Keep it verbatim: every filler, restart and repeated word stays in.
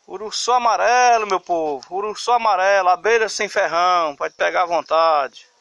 Uruçu amarelo, meu povo. Uruçu amarelo, abelha sem ferrão. Pode pegar à vontade.